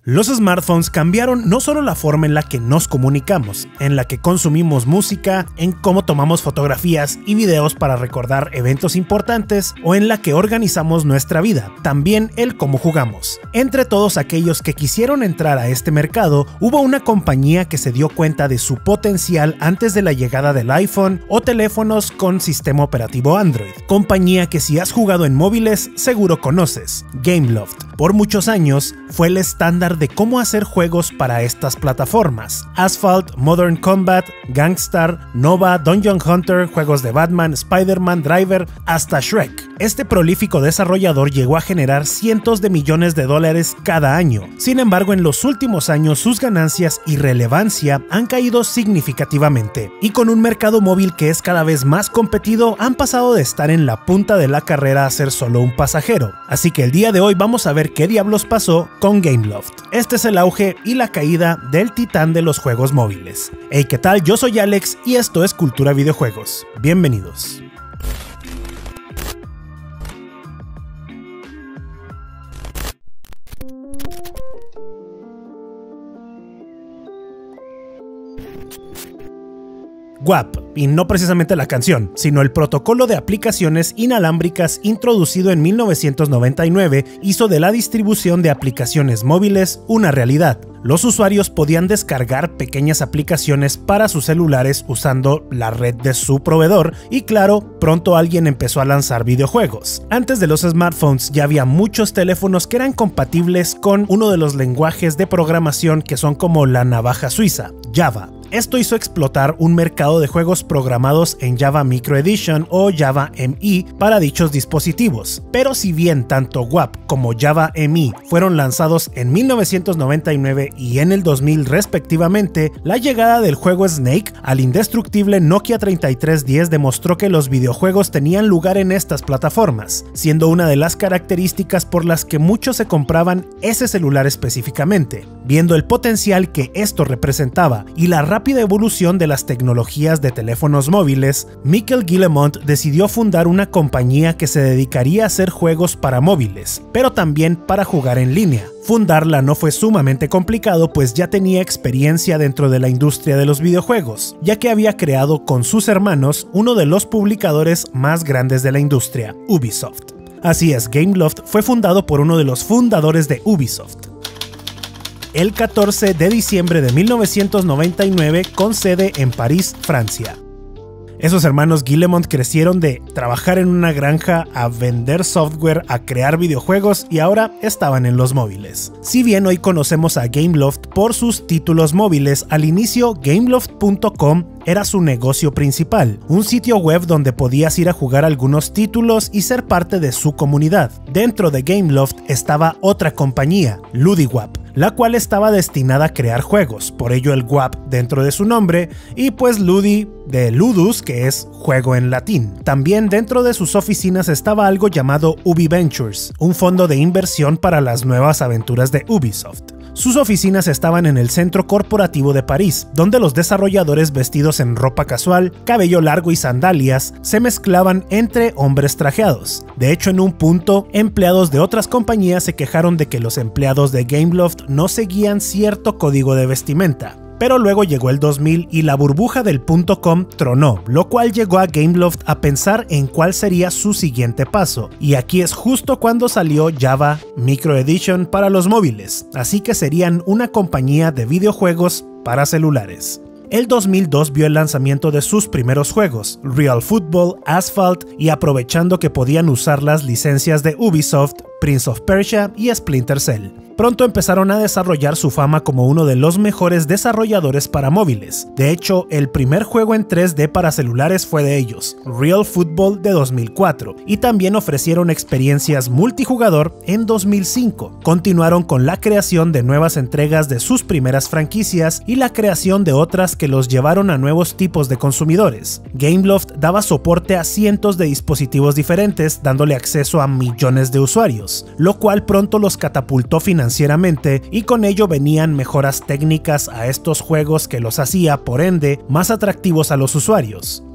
Los smartphones cambiaron no solo la forma en la que nos comunicamos, en la que consumimos música, en cómo tomamos fotografías y videos para recordar eventos importantes o en la que organizamos nuestra vida, también el cómo jugamos. Entre todos aquellos que quisieron entrar a este mercado, hubo una compañía que se dio cuenta de su potencial antes de la llegada del iPhone o teléfonos con sistema operativo Android. Compañía que si has jugado en móviles seguro conoces, Gameloft. Por muchos años fue el estándar de cómo hacer juegos para estas plataformas. Asphalt, Modern Combat, Gangstar, Nova, Dungeon Hunter, juegos de Batman, Spider-Man, Driver, hasta Shrek. Este prolífico desarrollador llegó a generar cientos de millones de dólares cada año. Sin embargo, en los últimos años sus ganancias y relevancia han caído significativamente. Y con un mercado móvil que es cada vez más competido, han pasado de estar en la punta de la carrera a ser solo un pasajero. Así que el día de hoy vamos a ver qué diablos pasó con Gameloft. Este es el auge y la caída del titán de los juegos móviles. Hey, ¿qué tal? Yo soy Alex y esto es Cultura Videojuegos. Bienvenidos. WAP, y no precisamente la canción, sino el protocolo de aplicaciones inalámbricas introducido en 1999 hizo de la distribución de aplicaciones móviles una realidad. Los usuarios podían descargar pequeñas aplicaciones para sus celulares usando la red de su proveedor y claro, pronto alguien empezó a lanzar videojuegos. Antes de los smartphones ya había muchos teléfonos que eran compatibles con uno de los lenguajes de programación que son como la navaja suiza, Java. Esto hizo explotar un mercado de juegos programados en Java Micro Edition o Java ME para dichos dispositivos. Pero si bien tanto WAP como Java ME fueron lanzados en 1999 y en el 2000 respectivamente, la llegada del juego Snake al indestructible Nokia 3310 demostró que los videojuegos tenían lugar en estas plataformas, siendo una de las características por las que muchos se compraban ese celular específicamente. Viendo el potencial que esto representaba y la rápida evolución de las tecnologías de teléfonos móviles, Mikkel Guillemont decidió fundar una compañía que se dedicaría a hacer juegos para móviles, pero también para jugar en línea. Fundarla no fue sumamente complicado, pues ya tenía experiencia dentro de la industria de los videojuegos, ya que había creado con sus hermanos uno de los publicadores más grandes de la industria, Ubisoft. Así es, Gameloft fue fundado por uno de los fundadores de Ubisoft. El 14 de diciembre de 1999 con sede en París, Francia. Esos hermanos Guillemont crecieron de trabajar en una granja a vender software a crear videojuegos y ahora estaban en los móviles. Si bien hoy conocemos a Gameloft por sus títulos móviles, al inicio Gameloft.com era su negocio principal, un sitio web donde podías ir a jugar algunos títulos y ser parte de su comunidad. Dentro de Gameloft estaba otra compañía, LudiWap, la cual estaba destinada a crear juegos, por ello el WAP dentro de su nombre, y pues Ludi de Ludus, que es juego en latín. También dentro de sus oficinas estaba algo llamado Ubi Ventures, un fondo de inversión para las nuevas aventuras de Ubisoft. Sus oficinas estaban en el centro corporativo de París, donde los desarrolladores vestidos en ropa casual, cabello largo y sandalias se mezclaban entre hombres trajeados. De hecho, en un punto, empleados de otras compañías se quejaron de que los empleados de Gameloft no seguían cierto código de vestimenta. Pero luego llegó el 2000 y la burbuja del .com tronó, lo cual llegó a Gameloft a pensar en cuál sería su siguiente paso. Y aquí es justo cuando salió Java Micro Edition para los móviles, así que serían una compañía de videojuegos para celulares. El 2002 vio el lanzamiento de sus primeros juegos, Real Football, Asphalt, y aprovechando que podían usar las licencias de Ubisoft, Prince of Persia y Splinter Cell. Pronto empezaron a desarrollar su fama como uno de los mejores desarrolladores para móviles. De hecho, el primer juego en 3D para celulares fue de ellos, Real Football de 2004, y también ofrecieron experiencias multijugador en 2005. Continuaron con la creación de nuevas entregas de sus primeras franquicias y la creación de otras que los llevaron a nuevos tipos de consumidores. Gameloft daba soporte a cientos de dispositivos diferentes, dándole acceso a millones de usuarios, lo cual pronto los catapultó financieramente y con ello venían mejoras técnicas a estos juegos que los hacía, por ende, más atractivos a los usuarios.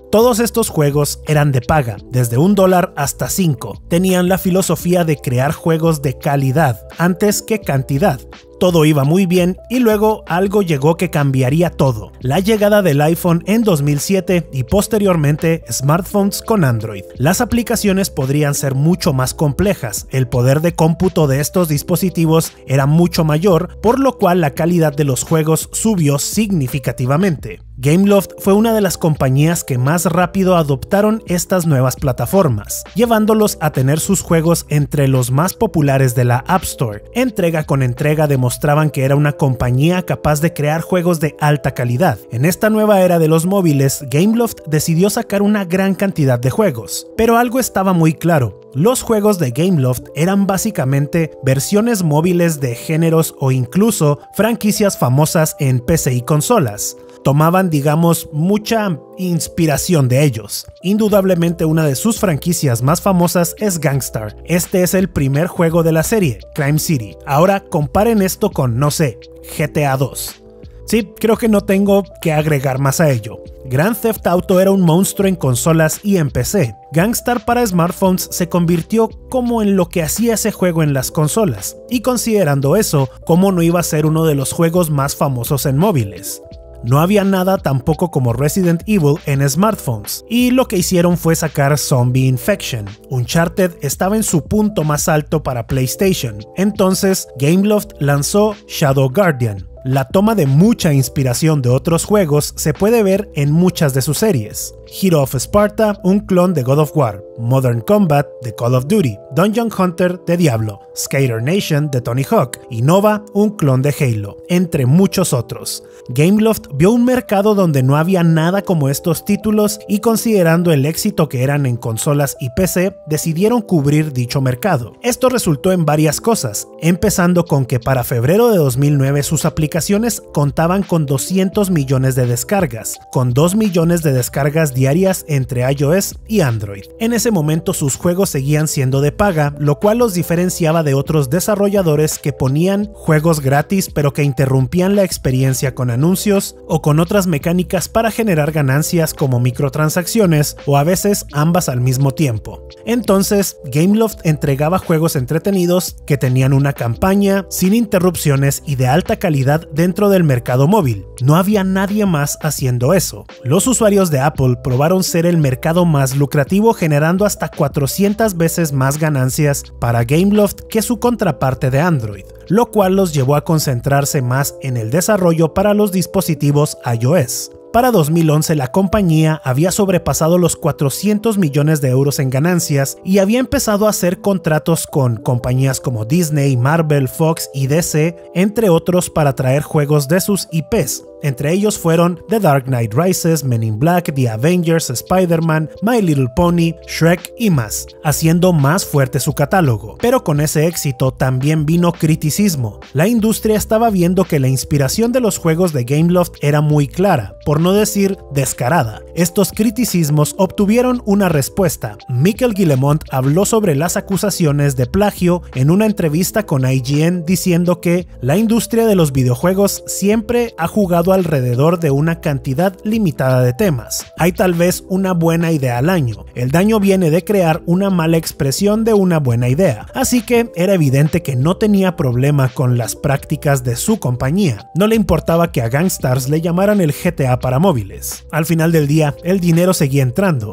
Todos estos juegos eran de paga, desde $1 hasta 5. Tenían la filosofía de crear juegos de calidad antes que cantidad. Todo iba muy bien y luego algo llegó que cambiaría todo: la llegada del iPhone en 2007 y posteriormente smartphones con Android. Las aplicaciones podrían ser mucho más complejas, el poder de cómputo de estos dispositivos era mucho mayor, por lo cual la calidad de los juegos subió significativamente. Gameloft fue una de las compañías que más rápido adoptaron estas nuevas plataformas, llevándolos a tener sus juegos entre los más populares de la App Store. Entrega con entrega demostraban que era una compañía capaz de crear juegos de alta calidad. En esta nueva era de los móviles, Gameloft decidió sacar una gran cantidad de juegos, pero algo estaba muy claro: los juegos de Gameloft eran básicamente versiones móviles de géneros o incluso franquicias famosas en PC y consolas. Tomaban, digamos, mucha inspiración de ellos. Indudablemente una de sus franquicias más famosas es Gangstar. Este es el primer juego de la serie, Crime City. Ahora comparen esto con, no sé, GTA 2. Sí, creo que no tengo que agregar más a ello. Grand Theft Auto era un monstruo en consolas y en PC. Gangstar para smartphones se convirtió como en lo que hacía ese juego en las consolas, y considerando eso, ¿cómo no iba a ser uno de los juegos más famosos en móviles? No había nada tampoco como Resident Evil en smartphones, y lo que hicieron fue sacar Zombie Infection. Uncharted estaba en su punto más alto para PlayStation, entonces Gameloft lanzó Shadow Guardian. La toma de mucha inspiración de otros juegos se puede ver en muchas de sus series. Hero of Sparta, un clon de God of War; Modern Combat, de Call of Duty; Dungeon Hunter, de Diablo; Skater Nation, de Tony Hawk; y Nova, un clon de Halo, entre muchos otros. Gameloft vio un mercado donde no había nada como estos títulos, y considerando el éxito que eran en consolas y PC, decidieron cubrir dicho mercado. Esto resultó en varias cosas, empezando con que para febrero de 2009 sus aplicaciones contaban con 200 millones de descargas, con 2 millones de descargas diarias entre iOS y Android. En ese momento sus juegos seguían siendo de paga, lo cual los diferenciaba de otros desarrolladores que ponían juegos gratis pero que interrumpían la experiencia con anuncios o con otras mecánicas para generar ganancias como microtransacciones, o a veces ambas al mismo tiempo. Entonces, Gameloft entregaba juegos entretenidos que tenían una campaña, sin interrupciones y de alta calidad dentro del mercado móvil. No había nadie más haciendo eso. Los usuarios de Apple probaron ser el mercado más lucrativo, generando hasta 400 veces más ganancias para Gameloft que su contraparte de Android, lo cual los llevó a concentrarse más en el desarrollo para los dispositivos iOS. Para 2011 la compañía había sobrepasado los 400 millones de euros en ganancias y había empezado a hacer contratos con compañías como Disney, Marvel, Fox y DC, entre otros, para traer juegos de sus IPs. Entre ellos fueron The Dark Knight Rises, Men in Black, The Avengers, Spider-Man, My Little Pony, Shrek y más, haciendo más fuerte su catálogo. Pero con ese éxito también vino criticismo. La industria estaba viendo que la inspiración de los juegos de Gameloft era muy clara, por no decir descarada. Estos criticismos obtuvieron una respuesta. Michael Guillemot habló sobre las acusaciones de plagio en una entrevista con IGN, diciendo que la industria de los videojuegos siempre ha jugado alrededor de una cantidad limitada de temas. Hay tal vez una buena idea al año. El daño viene de crear una mala expresión de una buena idea. Así que era evidente que no tenía problema con las prácticas de su compañía. No le importaba que a Gangstars le llamaran el GTA para móviles. Al final del día, el dinero seguía entrando.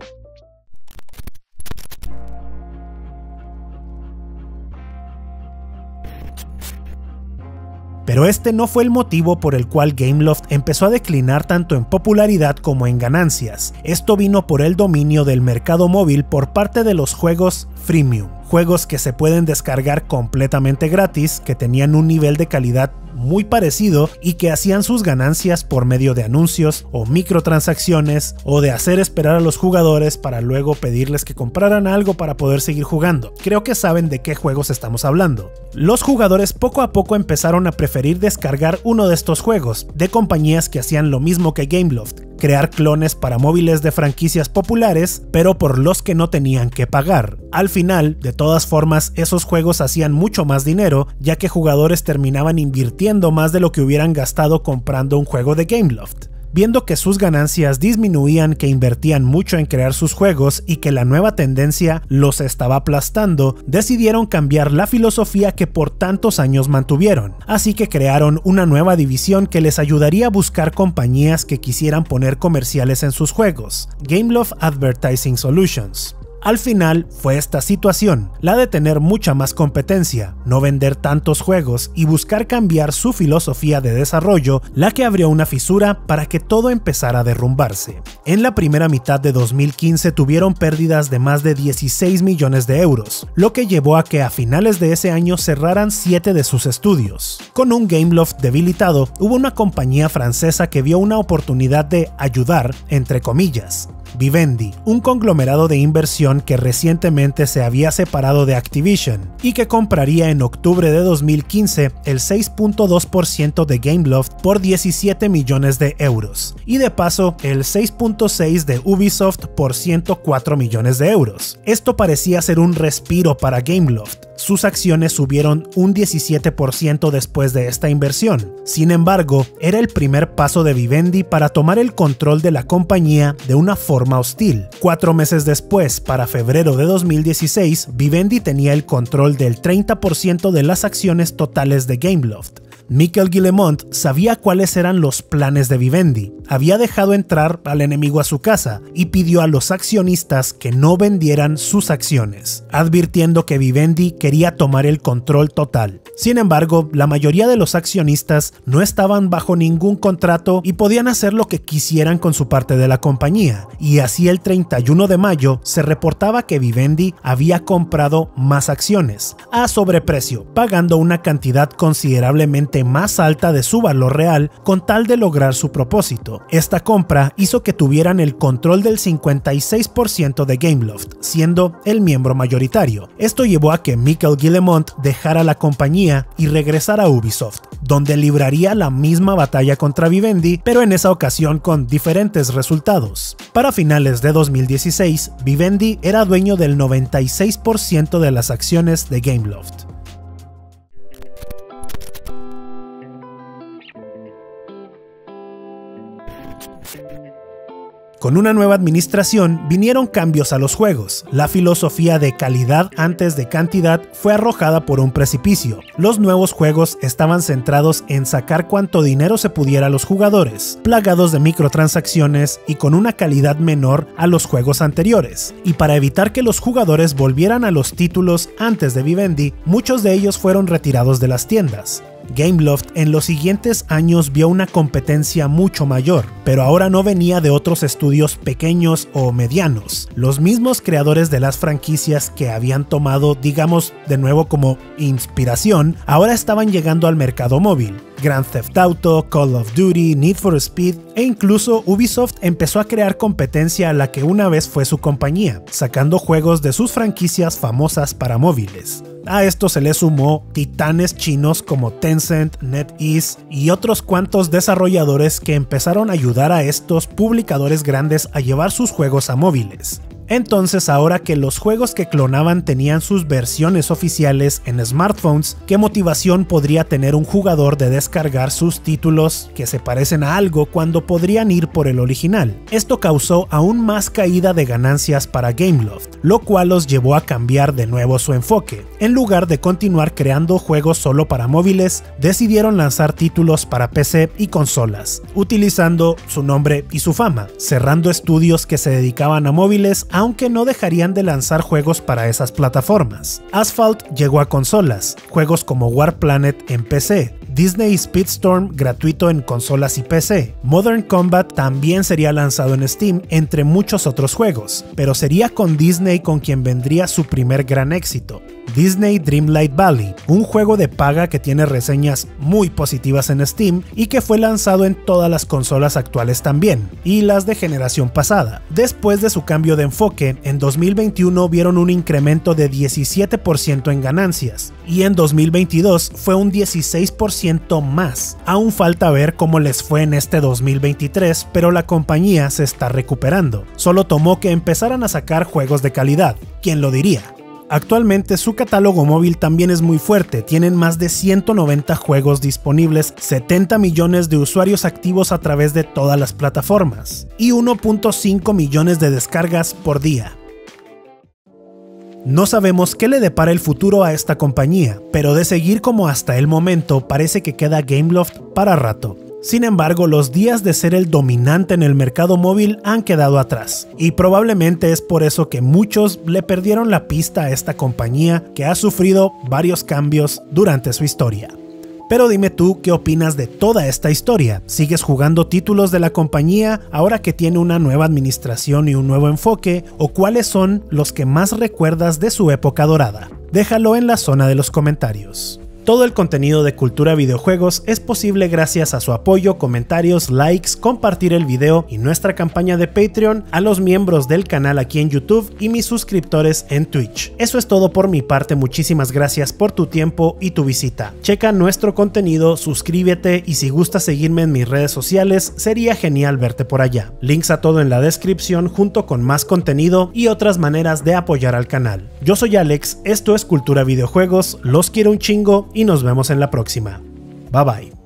Pero este no fue el motivo por el cual Gameloft empezó a declinar tanto en popularidad como en ganancias. Esto vino por el dominio del mercado móvil por parte de los juegos freemium. Juegos que se pueden descargar completamente gratis, que tenían un nivel de calidad muy parecido y que hacían sus ganancias por medio de anuncios o microtransacciones, o de hacer esperar a los jugadores para luego pedirles que compraran algo para poder seguir jugando. Creo que saben de qué juegos estamos hablando. Los jugadores poco a poco empezaron a preferir descargar uno de estos juegos, de compañías que hacían lo mismo que Gameloft, crear clones para móviles de franquicias populares, pero por los que no tenían que pagar. Al final, de todas formas, esos juegos hacían mucho más dinero, ya que jugadores terminaban invirtiendo más de lo que hubieran gastado comprando un juego de Gameloft. Viendo que sus ganancias disminuían, que invertían mucho en crear sus juegos y que la nueva tendencia los estaba aplastando, decidieron cambiar la filosofía que por tantos años mantuvieron. Así que crearon una nueva división que les ayudaría a buscar compañías que quisieran poner comerciales en sus juegos, Gameloft Advertising Solutions. Al final fue esta situación, la de tener mucha más competencia, no vender tantos juegos y buscar cambiar su filosofía de desarrollo, la que abrió una fisura para que todo empezara a derrumbarse. En la primera mitad de 2015 tuvieron pérdidas de más de 16 millones de euros, lo que llevó a que a finales de ese año cerraran 7 de sus estudios. Con un Gameloft debilitado, hubo una compañía francesa que vio una oportunidad de ayudar, entre comillas. Vivendi, un conglomerado de inversión que recientemente se había separado de Activision y que compraría en octubre de 2015 el 6.2% de Gameloft por 17 millones de euros y de paso el 6.6% de Ubisoft por 104 millones de euros. Esto parecía ser un respiro para Gameloft. Sus acciones subieron un 17% después de esta inversión. Sin embargo, era el primer paso de Vivendi para tomar el control de la compañía de una forma hostil. 4 meses después, para febrero de 2016, Vivendi tenía el control del 30% de las acciones totales de Gameloft. Michael Guillemot sabía cuáles eran los planes de Vivendi. Había dejado entrar al enemigo a su casa y pidió a los accionistas que no vendieran sus acciones, advirtiendo que Vivendi quería tomar el control total. Sin embargo, la mayoría de los accionistas no estaban bajo ningún contrato y podían hacer lo que quisieran con su parte de la compañía, y así el 31 de mayo se reportaba que Vivendi había comprado más acciones, a sobreprecio, pagando una cantidad considerablemente más alta de su valor real con tal de lograr su propósito. Esta compra hizo que tuvieran el control del 56% de Gameloft, siendo el miembro mayoritario. Esto llevó a que Michael Guillemot dejara la compañía y regresara a Ubisoft, donde libraría la misma batalla contra Vivendi, pero en esa ocasión con diferentes resultados. Para finales de 2016, Vivendi era dueño del 96% de las acciones de Gameloft. Con una nueva administración vinieron cambios a los juegos. La filosofía de calidad antes de cantidad fue arrojada por un precipicio. Los nuevos juegos estaban centrados en sacar cuanto dinero se pudiera a los jugadores, plagados de microtransacciones y con una calidad menor a los juegos anteriores. Y para evitar que los jugadores volvieran a los títulos antes de Vivendi, muchos de ellos fueron retirados de las tiendas. Gameloft en los siguientes años vio una competencia mucho mayor, pero ahora no venía de otros estudios pequeños o medianos. Los mismos creadores de las franquicias que habían tomado, digamos, de nuevo como inspiración, ahora estaban llegando al mercado móvil. Grand Theft Auto, Call of Duty, Need for Speed e incluso Ubisoft empezó a crear competencia a la que una vez fue su compañía, sacando juegos de sus franquicias famosas para móviles. A esto se le sumó titanes chinos como Tencent, NetEase y otros cuantos desarrolladores que empezaron a ayudar a estos publicadores grandes a llevar sus juegos a móviles. Entonces, ahora que los juegos que clonaban tenían sus versiones oficiales en smartphones, ¿qué motivación podría tener un jugador de descargar sus títulos que se parecen a algo cuando podrían ir por el original? Esto causó aún más caída de ganancias para Gameloft, lo cual los llevó a cambiar de nuevo su enfoque. En lugar de continuar creando juegos solo para móviles, decidieron lanzar títulos para PC y consolas, utilizando su nombre y su fama, cerrando estudios que se dedicaban a móviles, aunque no dejarían de lanzar juegos para esas plataformas. Asphalt llegó a consolas, juegos como War Planet en PC, Disney Speedstorm gratuito en consolas y PC. Modern Combat también sería lanzado en Steam, entre muchos otros juegos, pero sería con Disney con quien vendría su primer gran éxito. Disney Dreamlight Valley, un juego de paga que tiene reseñas muy positivas en Steam y que fue lanzado en todas las consolas actuales también, y las de generación pasada. Después de su cambio de enfoque, en 2021 vieron un incremento de 17% en ganancias, y en 2022 fue un 16% más. Aún falta ver cómo les fue en este 2023, pero la compañía se está recuperando. Solo tomó que empezaran a sacar juegos de calidad. ¿Quién lo diría? Actualmente su catálogo móvil también es muy fuerte, tienen más de 190 juegos disponibles, 70 millones de usuarios activos a través de todas las plataformas y 1.5 millones de descargas por día. No sabemos qué le depara el futuro a esta compañía, pero de seguir como hasta el momento parece que queda Gameloft para rato. Sin embargo, los días de ser el dominante en el mercado móvil han quedado atrás, y probablemente es por eso que muchos le perdieron la pista a esta compañía que ha sufrido varios cambios durante su historia. Pero dime tú qué opinas de toda esta historia. ¿Sigues jugando títulos de la compañía ahora que tiene una nueva administración y un nuevo enfoque? ¿O cuáles son los que más recuerdas de su época dorada? Déjalo en la zona de los comentarios. Todo el contenido de Cultura Videojuegos es posible gracias a su apoyo, comentarios, likes, compartir el video y nuestra campaña de Patreon, a los miembros del canal aquí en YouTube y mis suscriptores en Twitch. Eso es todo por mi parte, muchísimas gracias por tu tiempo y tu visita. Checa nuestro contenido, suscríbete y si gustas seguirme en mis redes sociales, sería genial verte por allá. Links a todo en la descripción junto con más contenido y otras maneras de apoyar al canal. Yo soy Alex, esto es Cultura Videojuegos, los quiero un chingo y nos vemos en la próxima. Bye bye.